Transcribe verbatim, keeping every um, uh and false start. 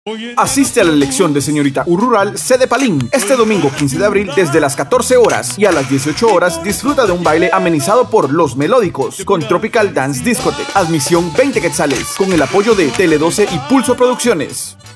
Asiste a la elección de señorita Urrural Sede Palín este domingo quince de abril desde las catorce horas y a las dieciocho horas disfruta de un baile amenizado por Los Melódicos con Tropical Dance Discotheque. Admisión veinte quetzales con el apoyo de Tele doce y Pulso Producciones.